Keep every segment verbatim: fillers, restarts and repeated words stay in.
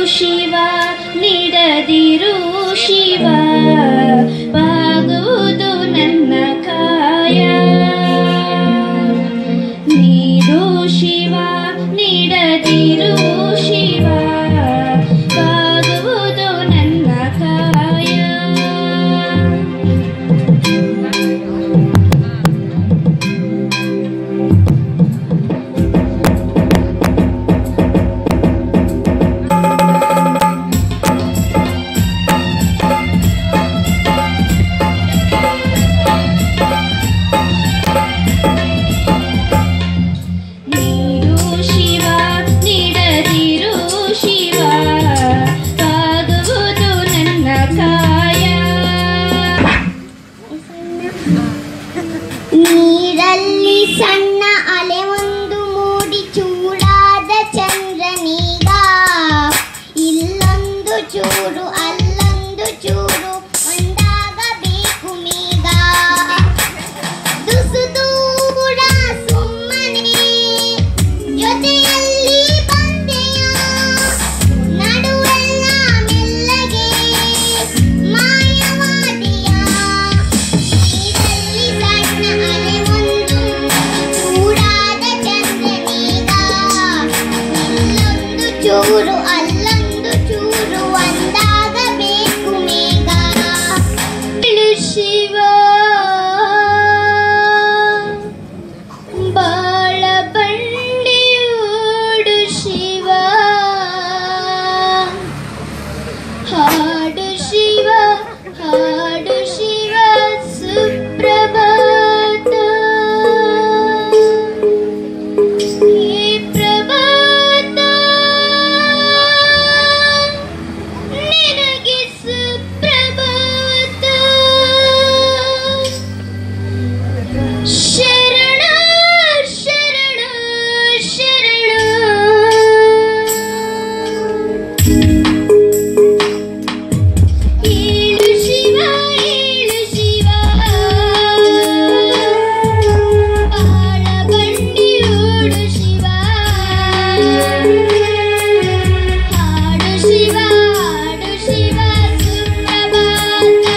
ಶಿವ ನೀಡದಿರು ಶಿವ ಬಾಗುವುದು ನನ್ನ ಕಾಯ ನೀಡು ಶಿವ ನೀಡದಿರು ಶಿವ ಬಾಗುವುದು ನನ್ನ ಕಾಯ ನೀರಲ್ಲಿ ಸಣ್ಣ ಅಲೆ ಒಂದು ಮೂಡಿ ಚೂಡಾದ ಚಂದ್ರನೀಗ ಇಲ್ಲೊಂದು ಚೂರು ಅಲ್ಲೊಂದು ಚೂರು ಒಂದಾಗಬೇಕು ಮೇಗ ತುಸು ದೂರ ಸುಮ್ಮನೆ ಜೊತೆಯಲ್ಲಿ ಬಂದೆಯ ನಡುವೆಲ್ಲ ಮೆಲ್ಲಗೆ ಮಾಯವಾದೆಯ ನೀರಲ್ಲಿ ಸಣ್ಣ ಅಲೆ ಒಂದು ಚೂಡಾದ ಚಂದ್ರನೀಗ ಇಲ್ಲೊಂದು ಚೂರು ಅಲ್ಲೊಂದು ಚೂರು ಒಂದಾಗಬೇಕು ಮೇಘ ಇಳು ಶಿವ ಬಾಳ ಬಂಡಿಯೋಡು ಶಿವ ಹಾಡು ಶಿವ ಹಾಡು ಶಿವ ಸುಪ್ರಭಾತ ಹೇ ಪ್ರಭಾತ ನಿನಗೆ ಸುಪ್ರಭಾತ ಶರಣ ಶರಣ ಶರಣ ಏಳು ಶಿವ ಏಳು ಶಿವ ಬಾಳ ಬಂಡಿಯೋಡು ಶಿವ ಹಾಡು ಶಿವ ಹಾಡು ಶಿವ ಸುಪ್ರಭಾತ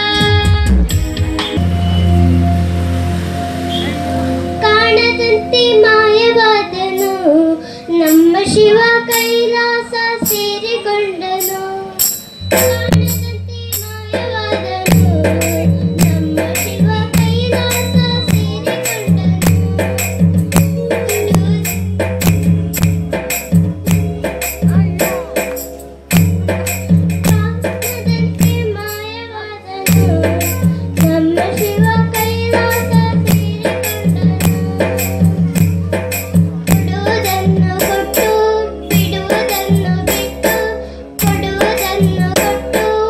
ಕಾಣದಂತೆ ಮಾಯವಾದನು ನಮ್ಮ ಶಿವ ಕೈಲಾಸ ಸೇರಿಕೊಂಡನು ಕಾಣದಂತೆ ಮಾಯವಾದನು ನಮ್ಮ ಶಿವ ಕೈಲಾಸ ಸೇರಿಕೊಂಡನು ಕಾಣದಂತೆ ಮಾಯವಾದನು ನಮ್ಮ ಶಿವ ಕೈಲಾಸ ಕೊಡುವುದನ್ನು ಕೊಟ್ಟು ಬಿಡುವುದನ್ನು ಬಿಟ್ಟು ಕೊಡುವುದನ್ನು ಕೊಟ್ಟು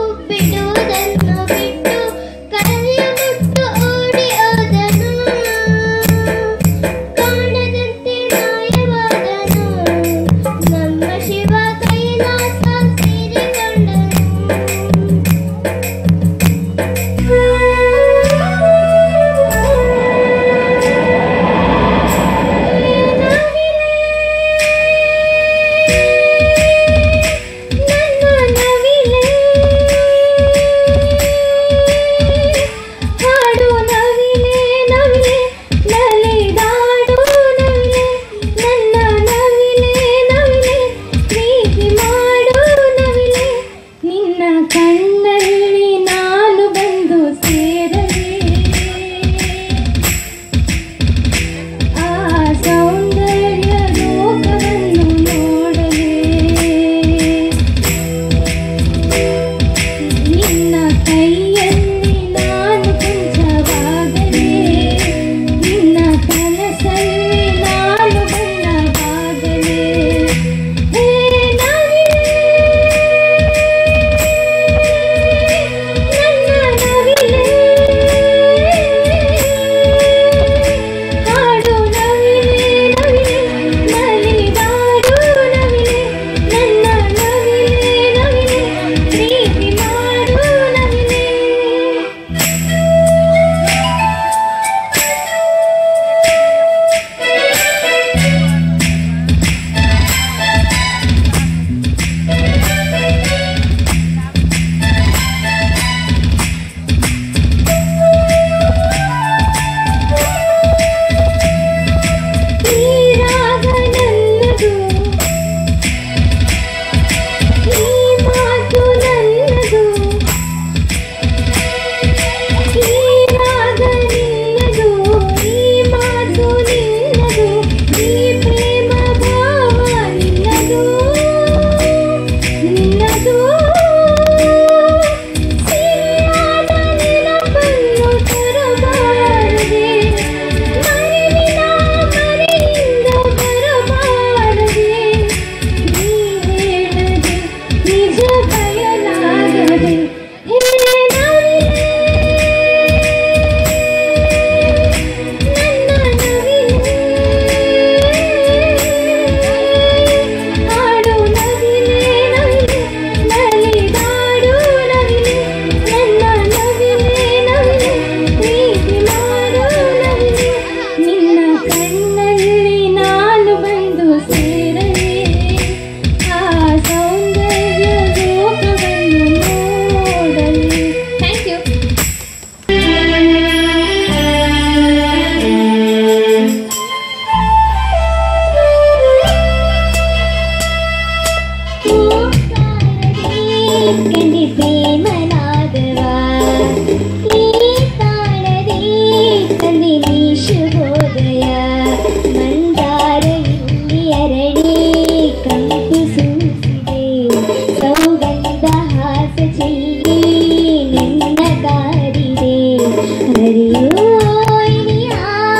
ಕಂಡಿ ಪ್ರೇಮನಾದವ ಈ ತಾಳದಿ ತಂದೆ ನೀ ಶುಭೋದಯ ಮಂದಾರ ಇಲ್ಲಿ ಅರಳಿ ಕಂಪು ಸೂಸಿದೆ ಸೌಗಂಧ ಹಾಸ ಚೆಲ್ಲಿ ನಿನ್ನ ಕಾರಿದೆ ಹರಿಯೋ ಇನಿಯ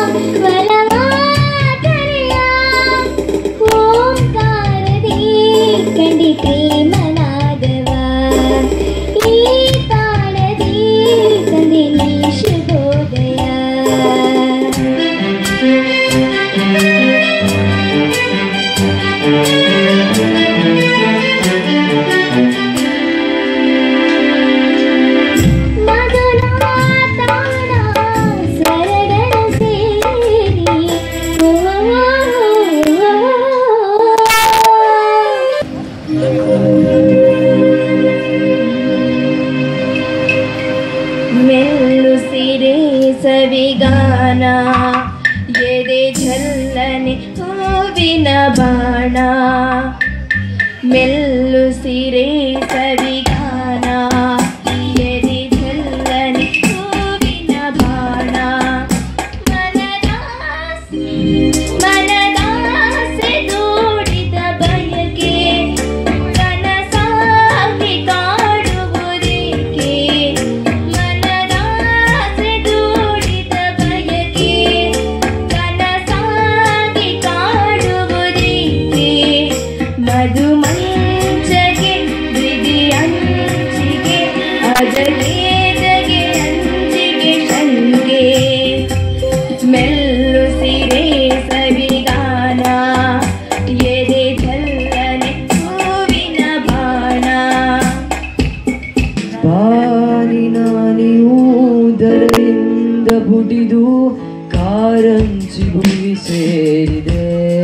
ವರವಾದರೆಯ ಓಂಕಾರದಿ ಕಂಡಿ ಪ್ರೇಮನಾದವ ಈ ತಾಳದಿ ತಂದೆ ನೀ ಶುಭೋದಯ ಮೆಲ್ಲು ಸಿರೆ ಸವಿಗಾನ ಎದೆ ಝಲ್ಲನೆ ಹೂವಿನ ಬಾಣ ಮೆಲ್ಲು ಸಿರೆ ಸವಿಗಾನ ಎದೆ ಝಲ್ಲನೆ ಹೂವಿನ ಬಾಣ ಮನದಾಸೆ ಮನದಾಸೆ ದೂಡಿದ ಬಯಕೆ ಕನಸಾಗಿ ಕಾಡುವುದೇಕೆ ಮನದಾಸೆ ದೂಡಿದ ಬಯಕೆ ಕನಸಾಗಿ ಕಾಡುವುದೇಕೆ ಮಧು ಮಂಚಗೆ ಬಿಗಿ ಅಂಚಿಗೆ ಅಜಲೇದಗೆ ಅಂಚಿಗೆ ಶಂಕೆ ಮೆಲ್ಲು ಸಿರೆ ಸವಿಗಾನ ಎದೆ ಝಲ್ಲನೆ ಹೂವಿನ ಬಾಣ ಬಾರಿನ ನೀವುದರಿಂದ ಬುಡಿದು ಕಾರಂಜಿ ಭೂಮಿ ಸೇರಿದೆ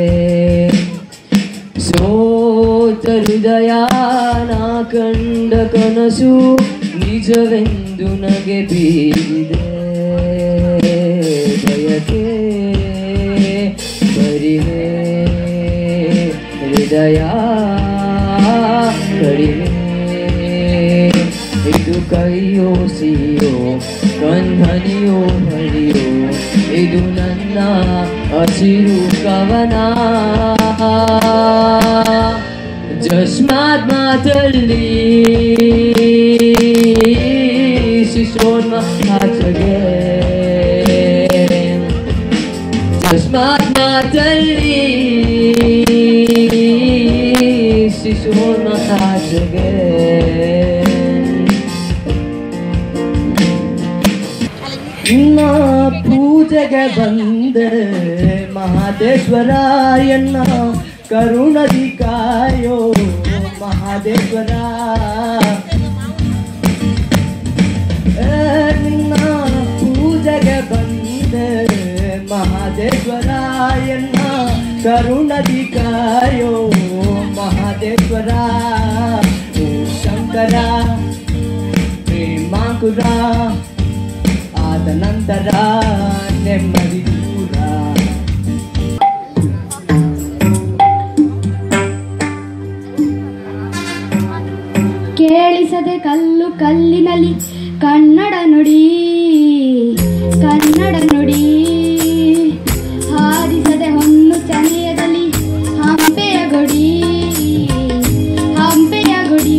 ಸೋತ ಹೃದಯ ನಾ ಕಂಡ ಕನಸು ನಿಜವೆಂದು ನಗೆ ಬೀರಿದೆ ಬಯಕೆ ಬರಿವೆ ಹೃದಯ ಕಡಿಮೆ ಇದು ಕೈಯೋ ಸಿಯೋ ಕಣ್ಮನಿಯೋ ಹರಿಯೋ ಇದು ನನ್ನ ಹಸಿರು ಕವನ ಜಸ್ಮಾತ್ ಮಾತಲ್ಲಿ ಶಿಶೋನ್ಮ ಹಾಚಗೆ ಜಸ್ಮಾತ್ ಮಾತಲ್ಲಿ ಶಿಶೋನ್ಮ ಹಾಚಗೆ ನಿನ್ನ ಪೂಜೆಗೆ ಬಂದೆ ಮಹಾದೇಶ್ವರ ಎನ್ನ ಕರುಣದಿ ಕಾಯೋ ಮಹಾದೇಶ್ವರ ಏ, ನಿನ್ನ ಪೂಜೆಗೆ ಬಂದೆ ಮಹಾದೇಶ್ವರ ಎನ್ನ ಕರುಣದಿ ಕಾಯೋ ಮಹಾದೇಶ್ವರ ಓ ಶಂಕರ ಪ್ರೇಮಾಂಕುರ ಆದ ನಂತರ ನೆಮ್ಮದಿ ದೂರ ಕೇಳಿಸದೆ ಕಲ್ಲು ಕಲ್ಲಿನಲ್ಲಿ ಕನ್ನಡ ನುಡಿ ಕನ್ನಡ ನುಡಿ ಹಾರಿಸದೆ ಹೊನ್ನು ಚನೆಯದಲ್ಲಿ ಹಂಪೆಯ ಗುಡಿ ಹಂಪೆಯ ಗುಡಿ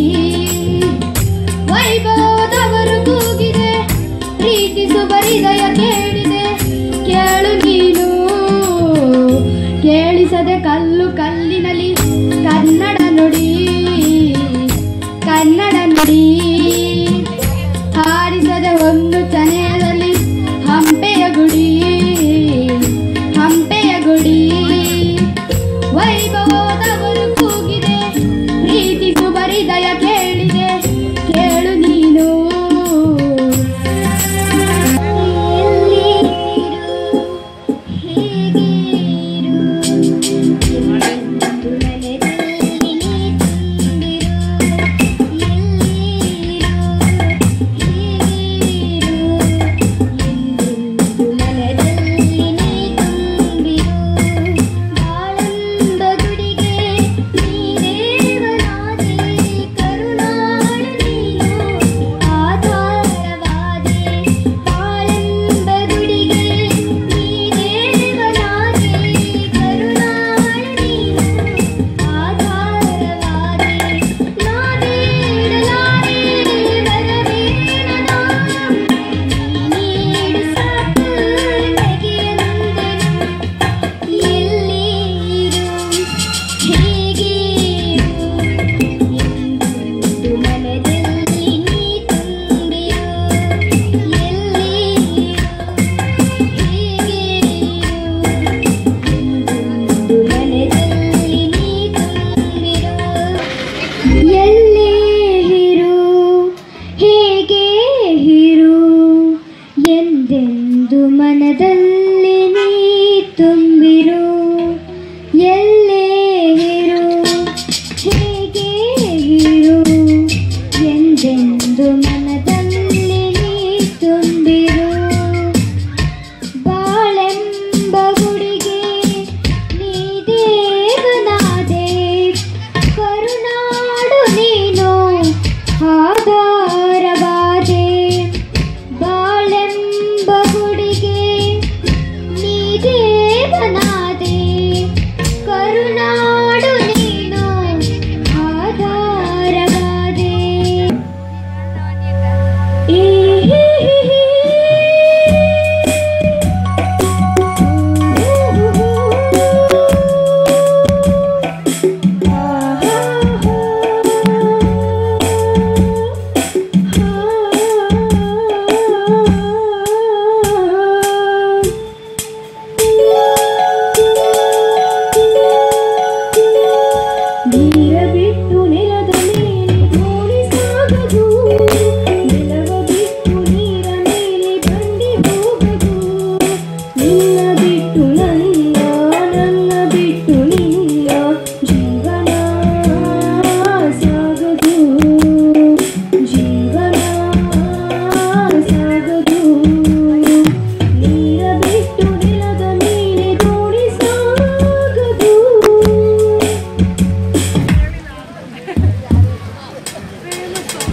ವೈಭವದವರು ಕೂಗಿದೆ ಪ್ರೀತಿಸುವ ಹೃದಯ ಕೇಳಿದೆ ಕೇಳು ನೀನು ಕೇಳಿಸದೆ ಕಲ್ಲು ಕಲ್ಲಿನಲ್ಲಿ ಕನ್ನಡ ನುಡಿ ಕನ್ನಡ ನುಡಿ ಹಾರಿಸದೆ ಒಂದು ಚನೆಯದಲ್ಲಿ ಹಂಪೆಯ ಗುಡಿ ಹಂಪೆಯ ಗುಡಿ ವೈಭವದವರು ಕೂಗಿದೆ ಪ್ರೀತಿಸುವ ಹೃದಯ ಕೇಳಿದೆ ಕೇಳು ನೀನು ಬಾಳಂದ ಗುಡಿಗೆ ನೀ ದೇವನಾದೆ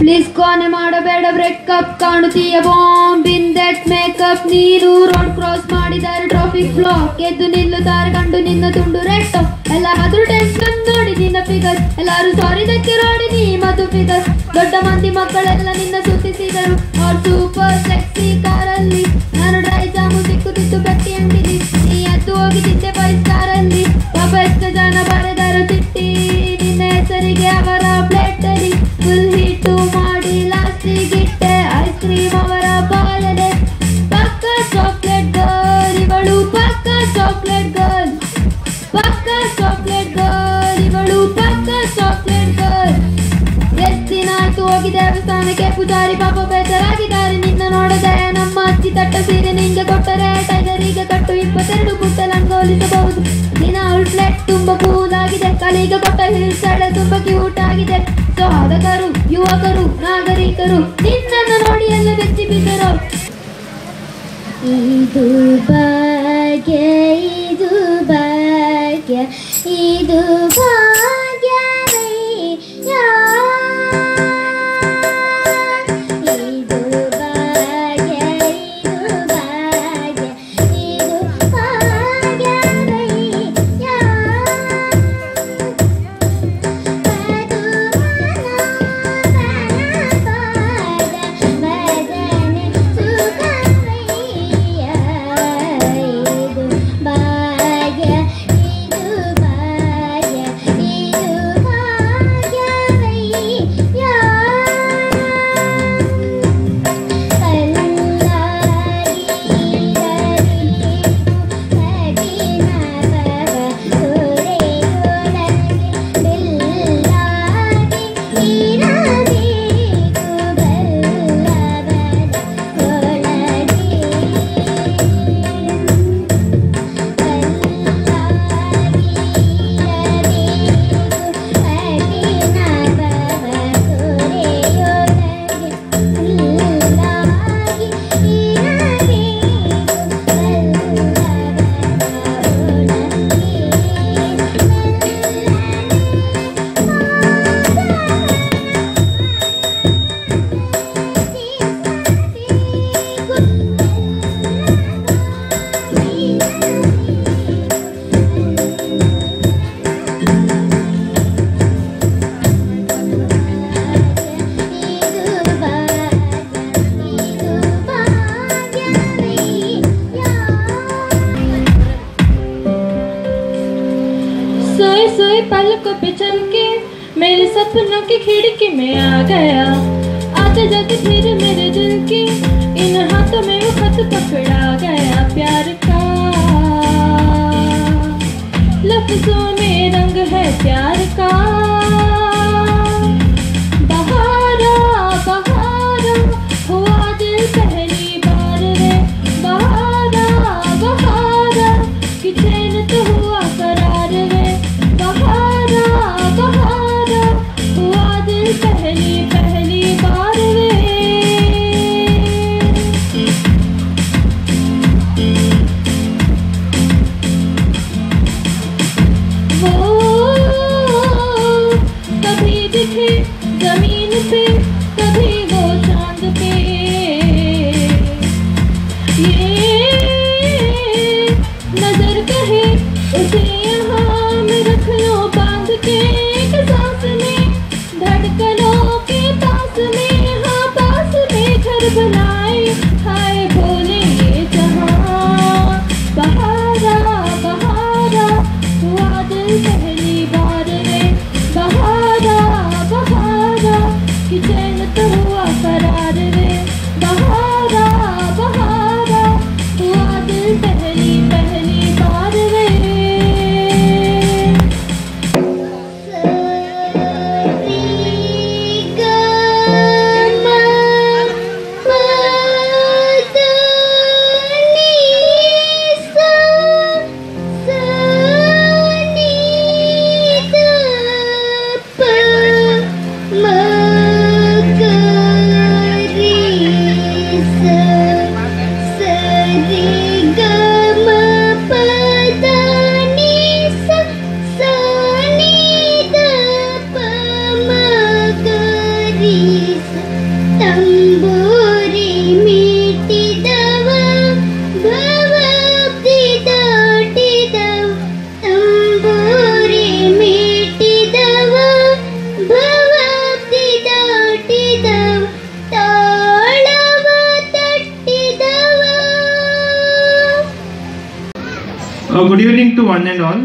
ಪ್ಲೀಸ್ ಕೊನೆ ಮಾಡಬೇಡ ಬ್ರೇಕಪ್, ಕಾಣುತ್ತೀಯ ಬಾಂಬ್ ಇನ್ ದಟ್ ಮೇಕಪ್. ನೀನು ರೋಡ್ ಕ್ರಾಸ್ ಮಾಡಿದರೆ ಟ್ರಾಫಿಕ್ ಬ್ಲಾಕ್, ಎದ್ದು ನಿಲ್ಲುತ್ತಾರೆ ಕಂಡು ನಿನ್ನ ತುಂಡು ರೆಡ್. ಎಲ್ಲ ಆದ್ರೂ ಟೆನ್ಷನ್ ನೋಡಿ ನಿನ್ನ ಫಿಗರ್, ಎಲ್ಲರೂ ಸಾರಿ ದಕ್ಕೆ ರೋಡಿ ನೀ ಮಧು ಫಿಗರ್. ದೊಡ್ಡ ಮಂದಿ ಮಕ್ಕಳೆಲ್ಲ ನಿನ್ನ ಸುತ್ತಿಸಿದರು ಅವ್ರ ಸೂಪರ್ ಸೆಕ್ಸಿ ಕಾರಲ್ಲಿ. ನಾನು ಡ್ರೈ ಜಾಮು ಸಿಕ್ಕುತ್ತಿತ್ತು ಬೆಟ್ಟಿ ಅಂಗಡಿಲಿ, ನೀ ಎದ್ದು ಹೋಗಿದ್ದೆ ಫೈವ್ ಸ್ಟಾರಲ್ಲಿ. ಪಾಪ ಎಷ್ಟು ಜನ ಬರೆದರು ಚಿಟ್ಟಿ ನಿನ್ನ ಹೆಸರಿಗೆ ಅವರ ಪ್ಲೇಟ್ ಅಲ್ಲಿ. ಫುಲ್ ಹಿಟ್ಟು ಮಾಡಿ ಲಾಸ್ಟಿಗಿಟ್ಟೆ ಐಸ್ ಕ್ರೀಮ್ ಅವರ ಬಾಲನೆ. ಪಕ್ಕ ಚಾಕ್ಲೇಟ್ ಗರ್ಲ್ ಇವಳು, ಪಕ್ಕ ಚಾಕ್ಲೇಟ್ ಗರ್ಲ್, ಪಕ್ಕ ಚಾಕ್ಲೇಟ್ ಗರ್ಲ್ ಇವಳು, ಪಕ್ಕ ಚಾಕ್ಲೇಟ್ ಗರ್ಲ್. ಎಷ್ಟು ದಿನ ಆಯ್ತು ಹೋಗಿ ದೇವಸ್ಥಾನಕ್ಕೆ, ಪೂಜಾರಿ ಪಾಪ ಬೇಜಾರಾಗಿದ್ದಾರೆ ನಿನ್ನ ನೋಡದೆ. ನಮ್ಮ ಅಜ್ಜಿ ತಟ್ಟ ಸೀರೆ ನಿಂಗೆ ಕೊಟ್ಟರೆ ಟೈಗರಿಗೆ ಕಟ್ಟು ಇಪ್ಪತ್ತೆರಡು ಪುಟ್ಟ ಲಂಗೋಲಿಸಬಹುದು. ದಿನ ಅವಳ ಪ್ಲೇಟ್ ತುಂಬಾ ಕೂಲ್ ಆಗಿದೆ, ಕಲಿಗೆ ಕೊಟ್ಟ ಹಿಲ್ ಸೈಡ್ ತುಂಬಾ ಕ್ಯೂಟ್ ಆಗಿದೆ. ಸಾಧಕರು ಯುವಕರು ನಾಗರಿಕರು ನಿನ್ನನ್ನು ನೋಡಿ ಎಲ್ಲ ಬೆಚ್ಚಿ ಬಿದ್ದರು. ಇದು ಭಾಗ್ಯ, ಇದು ಭಾಗ್ಯ, ಇದು ಭಾಗ್ಯವಯ್ಯ. ಇದು ಭಾಗ್ಯ, ಇದು ಭಾಗ್ಯ, ಇದು ಭಾಗ್ಯವಯ್ಯ. सोए सोए पलकों पे चमके मेरे सपनों की खिड़की में आ गया. आते जाते फिर मेरे दिल की इन हाथों में वो खत पकड़ा गया. प्यार का लफ्जों में रंग है प्यार का. बहारा बहारा हुआ दिल पहली बार रे. बहारा बहारा कि चैन तो हुआ करार रे. बहारा बहारा हुआ दिल पहली पहली बार रे. वो कभी दिखे जमीन पे कभी वो चांद पे. ये नजर कहे उसे यहाँ में रख लो बांध के एक सांस में. धड़कनों के पास में हाँ पास में घर बनाए. हाय बोले ये जहाँ. बहारा बहारा हुआ दिल पहली बार रे. बहारा बहारा कि चैन तो हुआ करार रे. बहारा बहारा हुआ दिल पहली पहली बार रे. Peace. ತಂಬೂರಿ ಮೀಟಿದವ ಭವಾಬ್ದಿ ದಾಟಿದವ ತಂಬೂರಿ ಮೀಟಿದವ ಭವಾಬ್ದಿ ದಾಟಿದವ ತಾಳವ ತಟ್ಟಿದವ. Uh, good evening to one and all.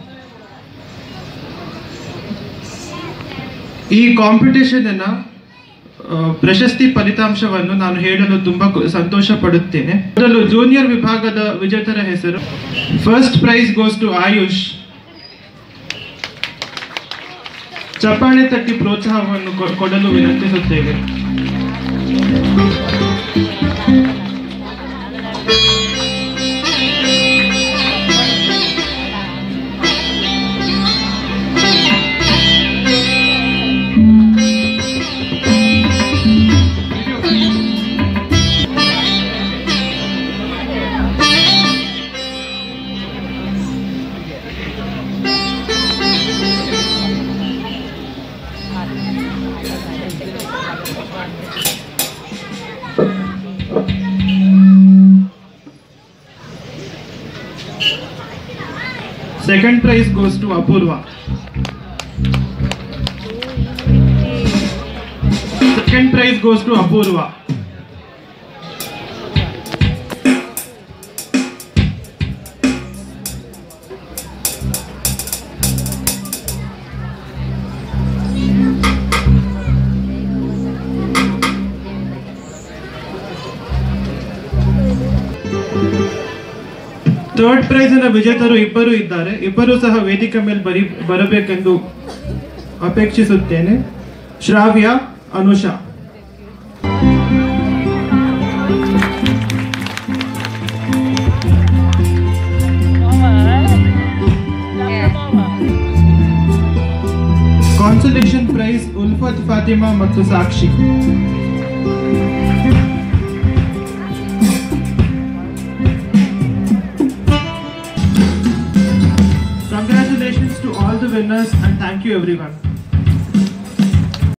ಈ ಕಾಂಪಿಟೇಷನ್ ಅನ್ನ ಪ್ರಶಸ್ತಿ ಫಲಿತಾಂಶವನ್ನು ನಾನು ಹೇಳಲು ತುಂಬಾ ಸಂತೋಷ ಪಡುತ್ತೇನೆ. ಮೊದಲು ಜೂನಿಯರ್ ವಿಭಾಗದ ವಿಜೇತರ ಹೆಸರು. First prize goes to Ayush. ಚಪ್ಪಾಳೆ ತಟ್ಟಿ ಪ್ರೋತ್ಸಾಹವನ್ನು ಕೊಡಲು ವಿನಂತಿಸುತ್ತೇವೆ. Second prize goes to Apurva. Second prize goes to Apurva. Third prize ನ ವಿಜೇತರು ಇಬ್ಬರು ಇದ್ದಾರೆ. ಇಬ್ಬರು ಸಹ ವೇದಿಕೆ ಮೇಲೆ ಬರಿ ಬರಬೇಕೆಂದು ಅಪೇಕ್ಷಿಸುತ್ತೇನೆ. ಶ್ರಾವ್ಯ, ಅನುಷಾ. ಕಾನ್ಸಲೇಷನ್ ಪ್ರೈಸ್ ಉಲ್ಫತ್, ಫಾತಿಮಾ ಮತ್ತು Sakshi. Congratulations to all the winners and thank you everyone.